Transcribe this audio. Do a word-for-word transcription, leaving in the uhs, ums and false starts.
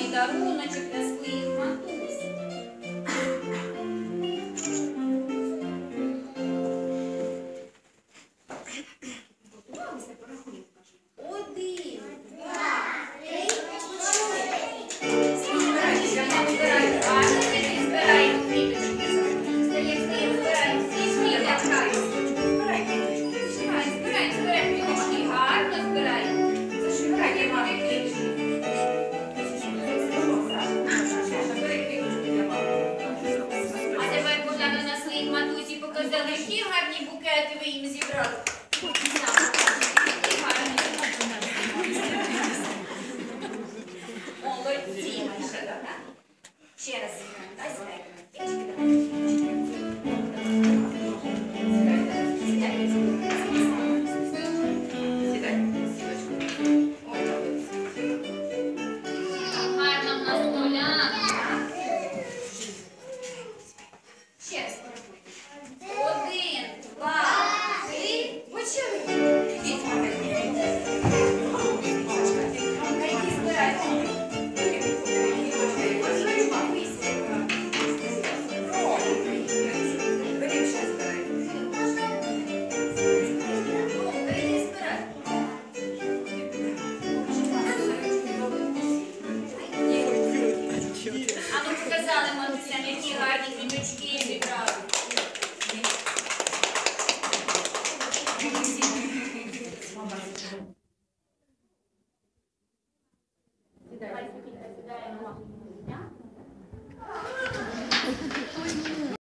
гарний даруночок для своїх матусь. Готувалися, порахуємо, кажемо. Один, два, три, чотири. Збирайте, мама, збирайте. Гарно, діти, збираємо квіточки. Стає, стає, збираємо всі квіточки. Збирай квіточки. Збирай, збирай, збирай квіточки. Гарно збираємо. Зашивайте, мама, квіточки. А тепер Богдана на своїх матусі показали, які гарні букети ви їм зібрали.